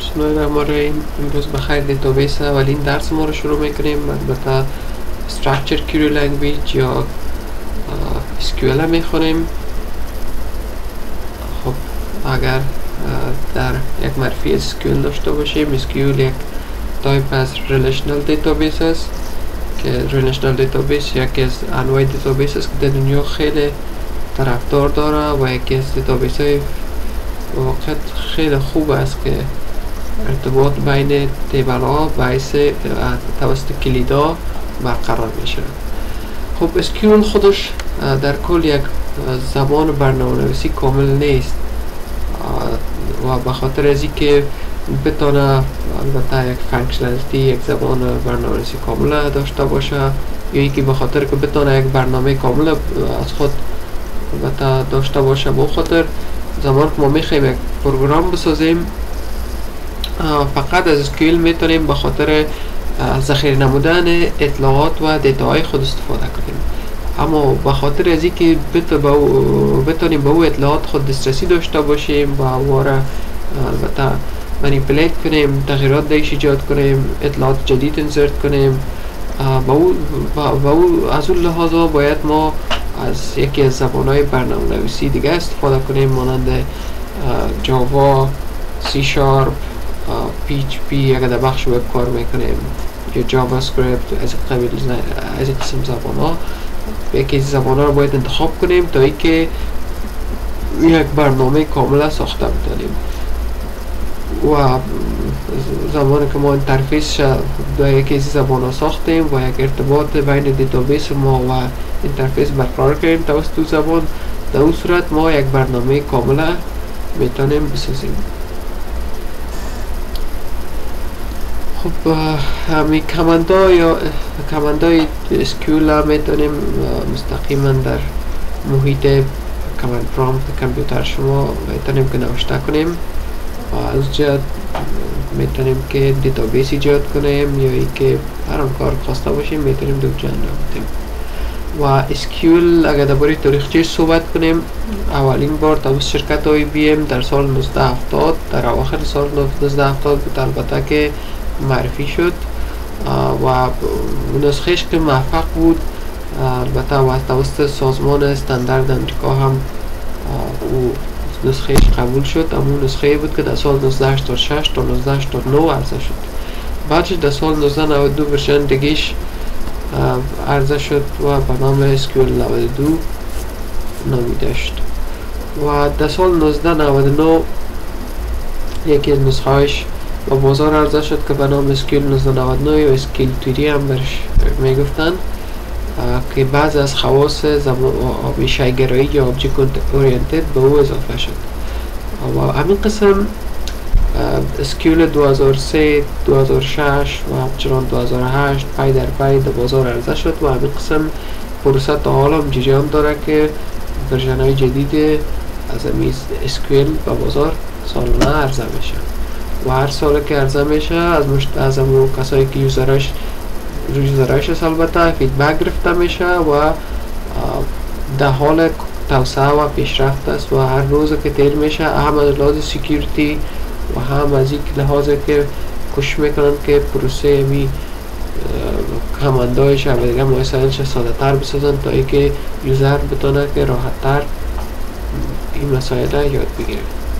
بسم الله الرحمن الرحیم. امروز بخیر دیتابیس اولین درس ما رو شروع میکنیم. البته Structure Query Language یا SQL میخونیم. خب اگر در یک معرفی SQL داشته باشیم، SQL یک تایپ از Relational Database است که Relational Database یکی از انواع دیتابیس است که در دنیا خیلی طرفدار داره و یکی از دیتابیس های واقعا خیلی خوب است که ارتباط بین تیبل ها باعث توسط کلیدا برقرار میشه. خب SQL خودش در کل یک زبان برنامه‌نویسی کامل نیست و به خاطر از اینکه بتونه البته یک فانکشنالیتی یک زبان برنامه‌نویسی کامل داشته باشه یا اینکه به خاطر که بتونه یک برنامه کامل از خود البته داشته باشه، به خاطر زمان که ما میخوایم یک پروگرام بسازیم فقط از SQL میتونیم به خاطر ذخیره نمودن اطلاعات و دیتاهای خود استفاده کنیم، اما به خاطر از اینکه بتونیم به او اطلاعات خود دسترسی داشته باشیم و واره البته منیپولیت کنیم، تغییرات درش ایجاد کنیم، اطلاعات جدید انسرت کنیم، با او از اون لحاظا باید ما از یکی از زبانهای برنامه‌نویسی دیگه استفاده کنیم، مانند جاوا، سی شارپ، PHP اگر در بخش وب کار میکنیم یا جاوا اسکریپت از قبیل از این قسم زبان ها. یکی از زبان ها رو باید انتخاب کنیم تا اینکه یک برنامه کامل ساخته بتونیم و زمانی که ما اینترفیس در یکی از زبان ها ساختیم و یک ارتباط بین دیتابیس ما و اینترفیس برقرار کردیم توسط زبان، در اون صورت ما یک برنامه کامل میتونیم بسازیم. خب همین کماندای SQL میتونیم مستقیما در محیط کماند پرامپت کامپیوتر شما میتونیم که نوشته کنیم و از جهت میتونیم که دیتابیس ایجاد کنیم یا ای که هر کار خواسته باشیم میتونیم دو جا انجام بدیم. و SQL اگر درباره تاریخچه صحبت کنیم، اولین بار توسط شرکت IBM در سال 1970 در اواخر سال 1970 بود البته که معرفی شد و نسخهش که موفق بود البته و توسط سازمان استاندارد امریکا هم او نسخهش قبول شد، اما نسخه بود که در سال 1986 تا 1989 عرضه شد. بعدش در سال 1992 ورژن دیگهش عرضه شد و به نام SQL 92 نامیده شد و در سال 1999 یکی از نسخه هایش و بازار عرضه شد که به نام SQL 1999 یا SQL 3 هم برش میگفتن که بعض از خواص شیگرایی یا object oriented به او اضافه شد و همین قسم SQL 2003 2006 و همچنان 2008 پای در پای در بازار عرضه شد و همین قسم پروسه تا حالا هم جریان داره که ورژن های جدید از همین SQL به بازار سالانه عرضه میشه و هر سال که عرضه میشه از همون کسایی که یوزرش البته فیدبک گرفته میشه و در حال توسعه و پیشرفت است و هر روز که تیر میشه هم از لحاظ سکیوریتی و هم از این لحاظ که کوشش میکنن که پروسه می کماندایش و دیگه مسائلش ساده تر بسازن تا اینکه یوزر بتونه که راحت تر این مسائل یاد بگیره.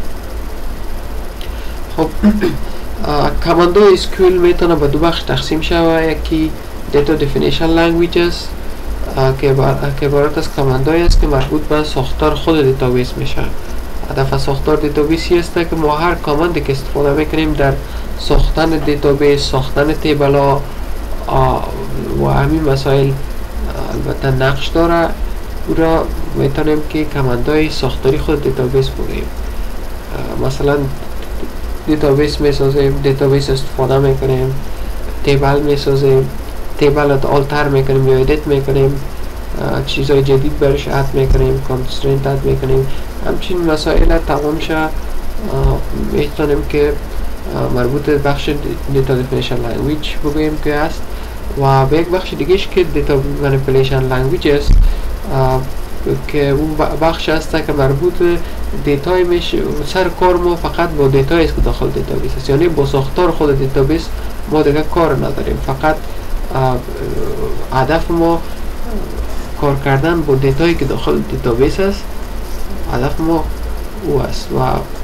خب کماندای SQL میتونه به دو بخش تقسیم شود، یکی دیتا دیفینیشن لنگویج است که عبارت از کماندایی است که مربوط به ساختار خود دیتابیس میشه. هدف از ساختار دیتابیسی است که ما هر کامندی که استفاده میکنیم در ساختن دیتابیس، ساختن تیبل ها و همین مسائل البته نقش داره، او را میتونیم که کماندای ساختاری خود دیتابیس بگیم. مثلا دیتابیس میسازیم، دیتابیس استفاده میکنیم، تیبل میسازیم، تیبل آلتر میکنیم یا ادیت میکنیم، چیزهای جدید برش اد میکنیم، کانسترینت اد میکنیم، همچین مسائل تمامش میتونیم که مربوط به بخش دیتا دیفینیشن لنگویج بگوییم که است و به یک بخش دیگهش که دیتا منیپولیشن لنگویج است که اون بخش است که مربوط دیتای میشه. سر کار ما فقط با دیتایی است که داخل دیتابیس است، یعنی با ساختار خود دیتابیس ما دیگه کار نداریم. فقط هدف ما کار کردن با دیتایی که داخل دیتابیس است، هدف ما او است. و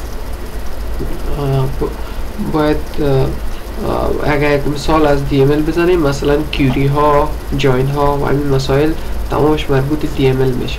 باید اگر یک مثال از DML بزنیم، مثلا کیوری ها، جاین ها و این مسائل تمامش مربوط DML میشه.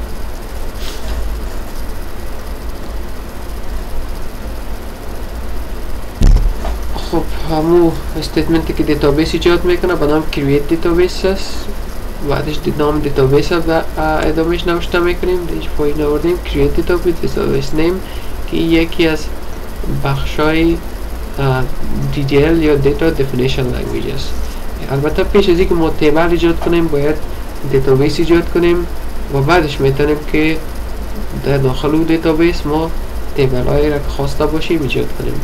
خب همو استیتمنتی که دیتابیس ایجاد میکنه به نام کرییت دیتابیس است. بعدش نام دیتابیس ادامهش نوشته میکنیم، دیش پایین آوردیم کرییت دیتابیس نیم که یکی از بخشای DDL یا دیتا دفینیشن لنگویج است. البته پیش از اینکه ما تیبل ایجاد کنیم باید دیتابیس ایجاد کنیم و بعدش میتونیم که در داخل دیتابیس ما تیبل هایی را که خواسته باشیم ایجاد کنیم.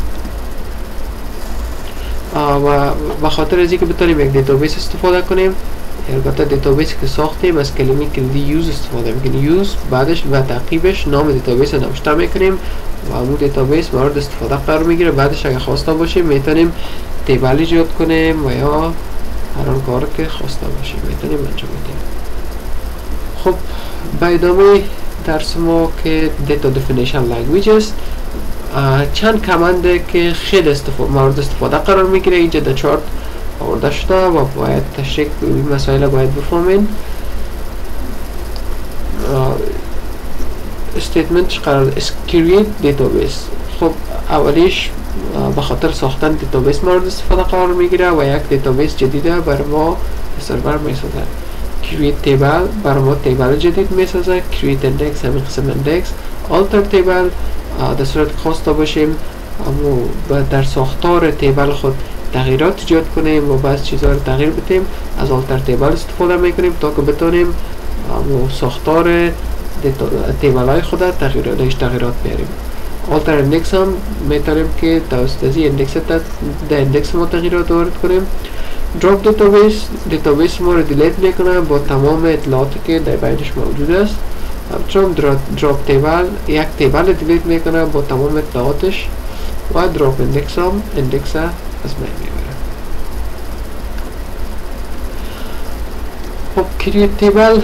و به خاطر از اینکه بتونیم یک دیتابیس استفاده کنیم، البته دیتابیس که ساختیم از کلمه کلیدی یوز استفاده میکنیم. یوز بعدش و تعقیبش نام دیتابیس نوشته میکنیم و اون دیتابیس مورد استفاده قرار میگیره. بعدش اگه خواسته باشیم میتونیم تیبل ایجاد کنیم و یا هر آن کار که خواسته باشیم میتونیم انجام بدیم. خب به ادامه درس ما که دیتا دفینیشن لنگویج است، چند کمند که خیلی مورد استفاده قرار میگیره اینجا در چارت آورده شده و باید تشریح این مسائل باید بفهمین. استیتمنتش قرار create دیتابیس. خب اولیش به خاطر ساختن دیتابیس مورد استفاده قرار میگیره و یک دیتابیس جدیده بر ما سرور میسازه. create تیبل بر ما تیبل جدید میسازه. create index همین قسم index. alter تیبل در صورت خواسته باشیم اما در ساختار تیبل خود تغییرات ایجاد کنیم و بعض چیزها رو تغییر بدیم، از آلتر تیبل استفاده میکنیم تا که بتونیم ساختار تیبل های خود تغییرات بیاریم. آلتر اندکس هم میتونیم که توسط از اندکس در اندکس ما تغییرات وارد کنیم. دراپ دیتابیس ما رو دیلیت میکنه با تمام اطلاعاتی که در بینش موجود است. همچنان دراپ تیبل یک تیبل دیلیت میکنه با تمام اطلاعاتش و دراپ اندکس هم اندکس از بین میبره. خب کرییت تیبل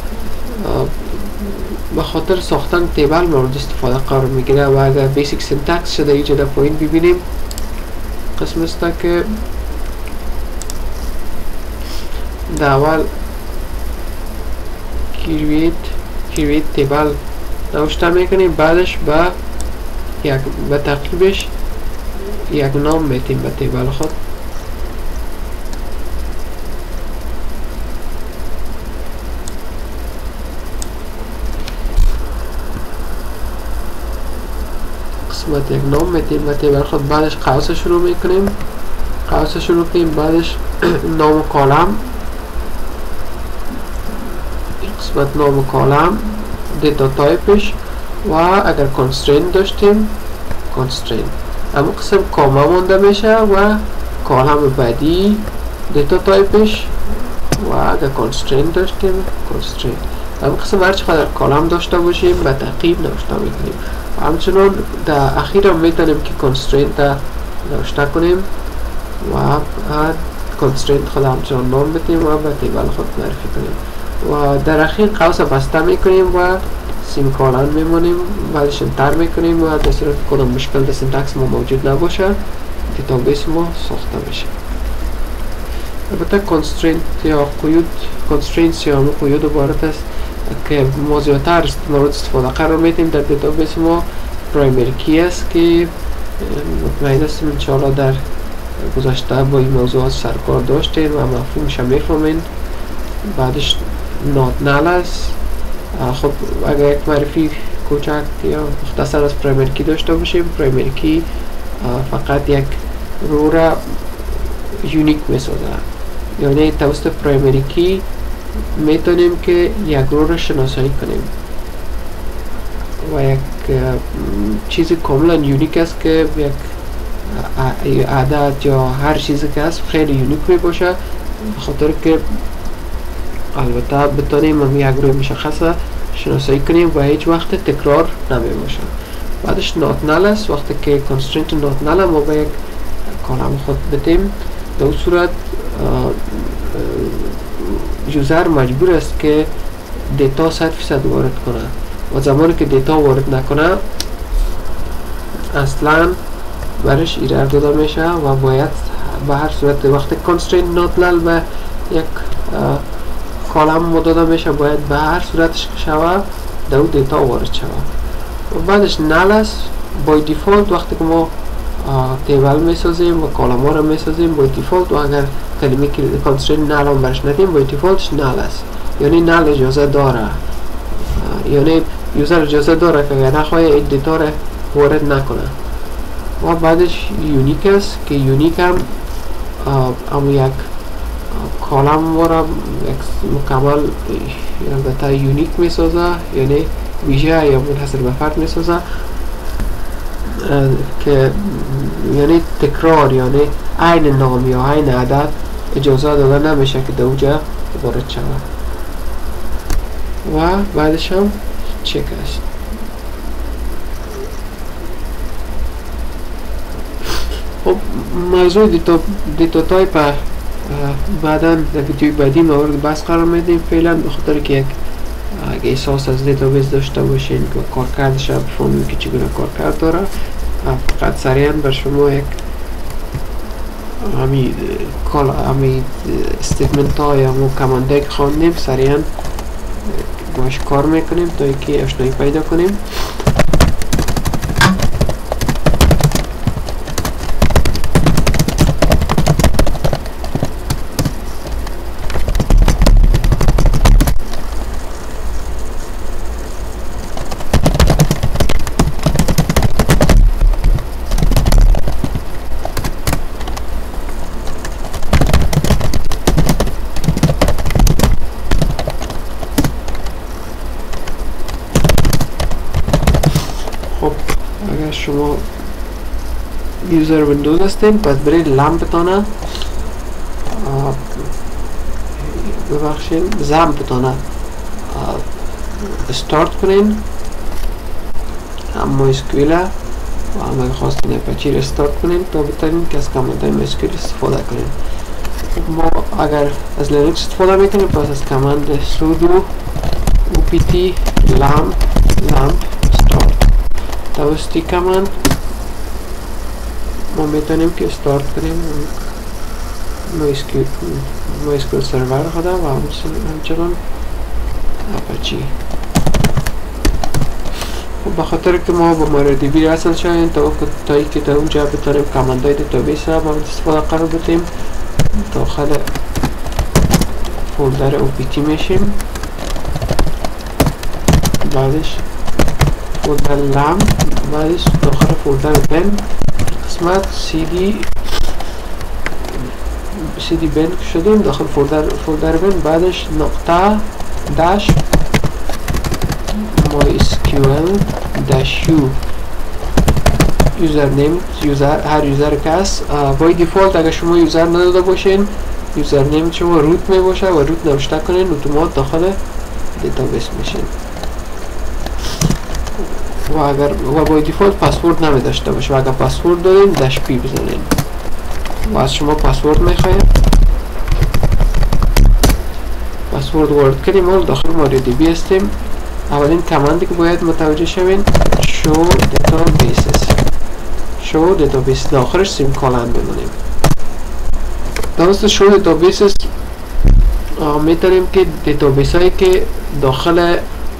به خاطر ساختن تیبل مورد استفاده قرار میگیره و اگر بیسیک سینتکس شده اینجا در پایین ببینیم قسم است که در اول کرییت تیبل نوشته میکنیم، بعدش به تعقیبش یک نام میتیم به تیبل خود. قسمت یک نام میتیم به تیبل خود، بعدش قوس شروع میکنیم. بعدش نام و کالم، قسمت نام و کالم، دیتا تایپش و اگر constraint داشتیم constraint. اما قسم کاما مونده میشه و کالم بعدی دیتا تایپش و اگر constraint داشتیم constraint. اما قسم هر چقدر کالم داشته باشیم به تعقیب نوشته میکنیم. همچنان در اخیر هم میتونیم که constraint نوشته کنیم و constraint خود همچنان نام بدیم و به تیبل خود معرفی کنیم و در اخیر قوس بسته میکنیم و سیمیکولن میمونیم، بعدش انتر میکنیم و در صورت کدام مشکل در سینتکس ما موجود نباشه دیتابیس ما ساخته میشه. البته constraint یا قیود، constraints یا قیود عبارت است که ما زیادتر مورد استفاده قرار میدیم در دیتابیس ما. پرایمری کی است که مطمئن هستیم انشاءالله در گذشته با این موضوعات سرکار داشتین و مفهومش هم میفهمین. بعدش نات نل است. خب اگر یک معرفی کوچک یا مختصر از پرایمری کی داشته باشیم، پرایمری کی فقط یک رو را یونیک میسازه، یعنی توسط پرایمری کی میتونیم که یک رو را شناسایی کنیم و یک چیز کاملا یونیک است که یک عدد یا هر چیزی که هست خیلی یونیک می باشه، بخاطر که البته بتونیم یک روی مشخصه شناسایی کنیم و هیچ وقت تکرار نمی باشه. بعدش نات نل است. وقتی که کانسترینت نات نل ما به یک کالم خود بدیم، در اون صورت یوزر مجبور است که دیتا 100% وارد کنه و زمانی که دیتا وارد نکنه اصلا برش ایرر داده میشه و باید به هر صورت وقتی کانسترینت نات نل به یک کالم داده میشه باید به هر صورتش شوه در اون دیتا وارد شوه. و بعدش نل است. بای دیفالت وقتی که ما تیبل میسازیم و کالم ها رو میسازیم بای دیفالت و اگر کلمه که کانسترینت نل هم برش ندیم بای دیفالتش نل است، یعنی نل اجازه داره، یعنی یوزر اجازه داره که اگر نخواهی این دیتا رو وارد نکنه. و بعدش یونیک است که یونیک هم یک کالم را یک مکمل البته یونیک میسازه، یعنی ویژه یا منحصر به فرد میسازه که یعنی تکرار، یعنی عین نام یا عین عدد اجازه داده نمیشه که در اونجا وارد شود. و بعدش هم چک است. خب موضوع دیتا تایپ بعدا در ویدیوی بعدی مورد بحث قرار میدیم. فعلا به خاطر که یک احساس از دیتابیس داشته باشین که کارکردش هم بفهمیم که چگونه کارکرد داره، فقط سریعا بر شما یک همی استیتمنت ها یا کمانده که خواندیم سریعا باش کار میکنیم تا اینکه آشنایی پیدا کنیم. شما یوزر ویندوز هستین پس برید لمپتانه ببخشید زمپتانه استارت کنین، اما اسکویل و اما خواستین اپاچی رو استارت کنین تا بتونین که از کمانده اسکویل استفاده کنین. ما اگر از لینکس استفاده میکنیم پس از کماند sudo opt lamp start توسطی کماند ما میتونیم که استارت کنیم MySQL سرور خدا و همچنان اپاچی. خب بخاطر که ما با MariaDB اصل شدیم تا ای که تا اونجا بتونیم کماندهای دیتابیس را با استفاده قرار بدیم داخل فولدر opt میشیم، بعدش فولدر لامپ، بعدش داخل فولدر بن قسمت cd بن شدیم داخل فولدر بن، بعدش نقطه داش MySQL -u یوزرنیم هر یوزر که هست. بای دیفالت اگر شما یوزر نداده باشین یوزرنیم شما روت می باشه و روت نوشته کنین اتومات داخل دیتابیس میشین و بای دیفالت پسورد نمی داشته باشه و اگر پسورد دارین داش پی بزنین و از شما پسورد میخوایم پسورد وارد کنیم. ما داخل MariaDB هستیم. اولین کماندی که باید متوجه شوین show database داخلش سیم کالن بمونیم. درست show databases میتونیم که دیتابیس هایی که داخل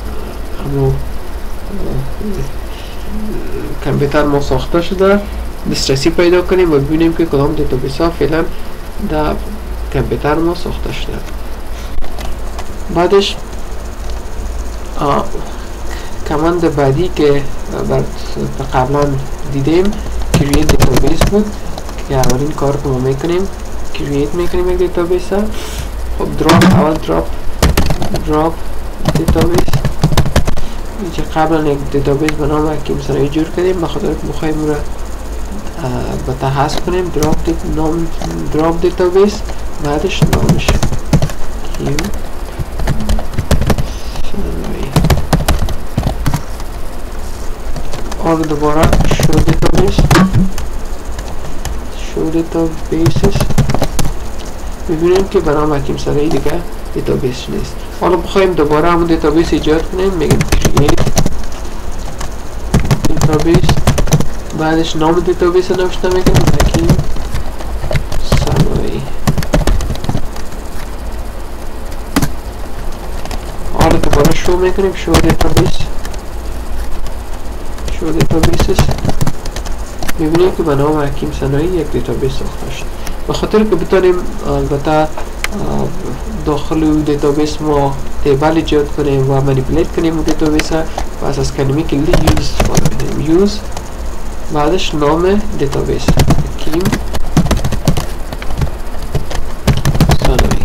کامپیوتر ما ساخته شده دسترسی پیدا کنیم و ببینیم که کدام دیتابیس ها فعلا در کامپیوتر ما ساخته شده. بعدش کماند بعدی که قبلا دیدیم create database بود که اولین کار که ما میکنیم create میکنیم یک دیتابیس ها. خب اول drop database اینجا قبلا یک دیتابیس به نام که مثلا جور کردیم بخاطر که بخوایم اون را بتا حذف کنیم drop دیتابیس بعدش نامش حالا دوباره شو دیتابیسز میبینیم که برام حکیم سرایی دیگه دیتابیس نیست. حالا بخوایم دوباره همون دیتابیس ایجاد کنیم میگیم create دیتابیس، بعدش نام دیتابیس رو نوشته میکنیم حکیم سرایی. حالا دوباره شو میکنیم شو دیتابیسز میبینیم که به نام حکیم سنایی یک دیتابیس ساخته شد. به خاطر که بتونیم البته داخل دیتابیس ما تیبل ایجاد کنیم و منیپولیت کنیم اون دیتابیس پس از کلمه کلیدی یوز استفاده کنیم. یوز بعدش نام دیتابیس حکیم سنایی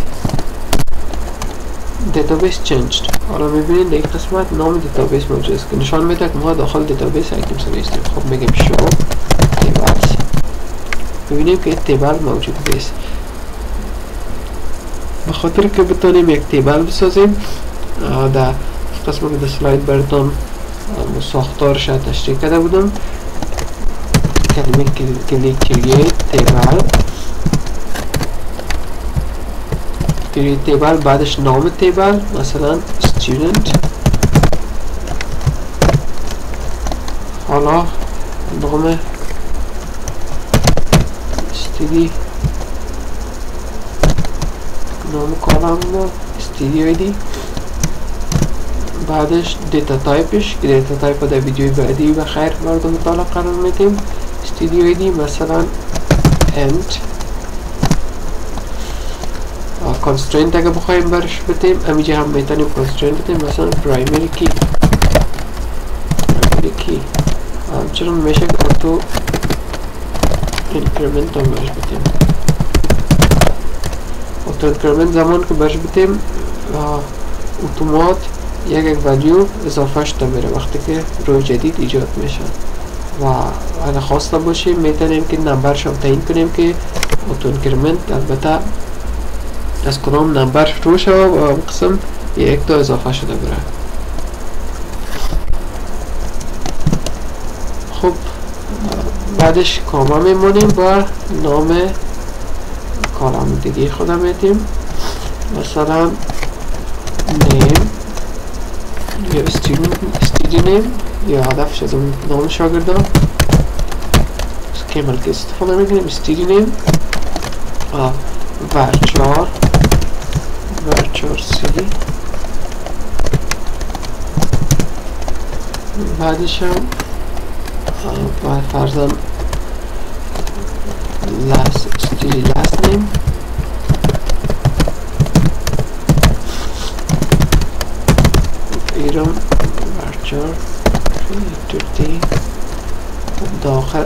دیتابیس چنجد. حالا میبینید در این قسمت نام دیتابیس موجود است که نشان میده که ما داخل دیتابیس حکیم سنایی هستیم. خب میگیم شو تیبلز، میبینیم که تیبل موجود است. به خاطر که بتونیم یک تیبل بسازیم در قسمت که در سلاید براتون ساختارش تشریح کرده بودم کلمه کلیک تیبل بعدش نام تیبل مثلا student. حالا نام استدی نام کالم استدی آیدی، بعدش دیتا تایپش که دیتا تایپ در ویدیوی بعدی و خیر مورد مطالعه قرار میدیم. استدی آیدی مثلا end. constraint اگه بخوایم برش بتیم همینجا هم میتونیم constraint بتیم مثلا primary key همچنان میشه که auto increment هم برش بتیم. auto increment زمان که برش بتیم اتومات یک ولیو اضافه شده میره وقتی که روی جدید ایجاد میشه و اگه خواسته باشیم میتونیم که نمبرش هم تعیین کنیم که auto increment البته از کدام نمبر رو شد و اون قسم یک تا اضافه شده بره. خب بعدش کاما میمونیم با نام کالم دیگه خودم میتیم مثلا نیم یا استودی نیم یا هدفش از اون نام شاگرده کمل که استفاده میکنیم استودی نیم ورچار سی، بعدش هم باید فرضاً استودی last name ایران ورچار ترتی داخل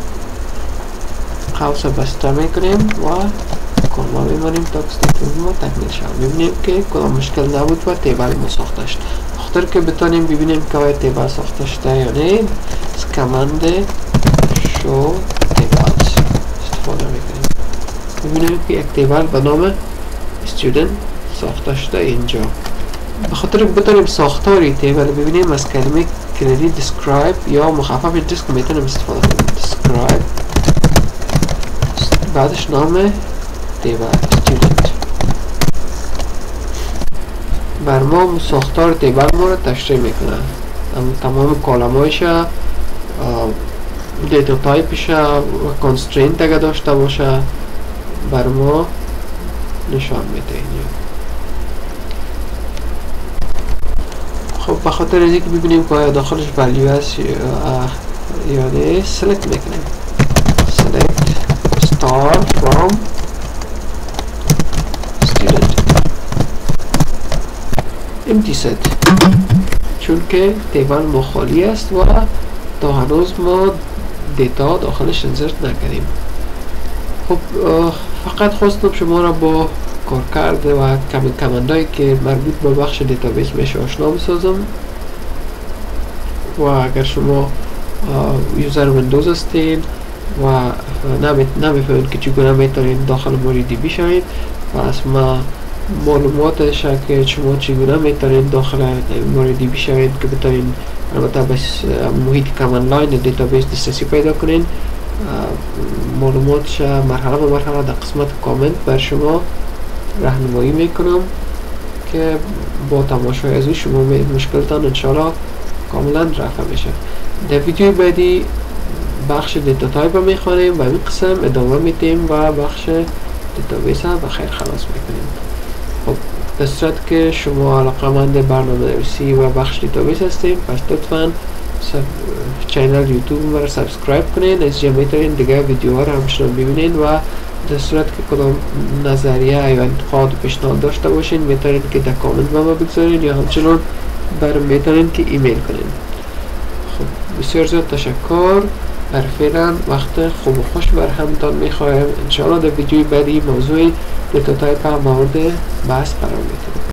قوس بسته میکنیم و کلمه میمانیم تا که ما تکمیل شد. ببینیم که کدام مشکل نبود و تیبل ما ساخته شد. خاطر که بتونیم ببینیم که آیا تیبل ساخته شده یا نه از کمند شو تیبلز استفاده میکنیم. ببینیم که یک تیبل به نام student ساخته شده اینجا. به خاطر که بتونیم ساختاری تیبل ببینیم از کلمه کلیدی describe یا مخفف دیسک میتونیم استفاده کنیم. describe بعدش نام تیبل student. بر ما ساختار تیبل ما رو تشریح میکنه، تمام کالمایش دیتا تایپش و کنسترینت اگه داشته باشه بر ما نشان میده. خب به خاطر از اینکه ببینیم که آیا داخلش ولیو هست یا نه سلکت میکنیم select star from empty set چون که تیبل ما خالی است و تا هنوز ما دیتا داخلش انسرت نکردیم. خب فقط خواستم شما را با کارکرد و کمندایی که مربوط به بخش دیتابیس میشه آشنا بسازم و اگر شما یوزر ویندوز هستین و نمیفهمید که چگونه میتونید داخل موریدی بشوید پس ما معلوماتش که شما چگونه میتونید داخل موریدی بشوید که بتونید البته بس محیط کامند لاین دیتابیس دسترسی پیدا کنین. معلوماتش مرحله به مرحله در قسمت کامنت بر شما راهنمایی میکنم که با تماشای از او شما مشکلتان انشاءالله کاملا رفع میشه. در ویدیوی بعدی بخش دیتا تایپ میخوانیم و این قسم ادامه میدیم و بخش دیتابیس هم بخیر خلاص میکنیم. خب در صورت که شما علاقه‌مند برنامه‌نویسی و بخش دیتابیس هستیم پس لطفاً چینل یوتیوب ما را سابسکرایب کنین. از اینجا میتونین دیگه ویدیوها را همچنان ببینین و در صورت که کدام نظریه یا انتقاد و پیشنهاد داشته باشین میتونین که در کامنت به ما بگذارین یا همچنان میتونین که ایمیل کنین. خب بسیار زیاد تشکر. بر فعلا وقت خوب و خوش بر همتان میخوایم. انشاءالله در ویدیوی بعدی موضوع دیتا تایپ مورد بحث قرار میدیم.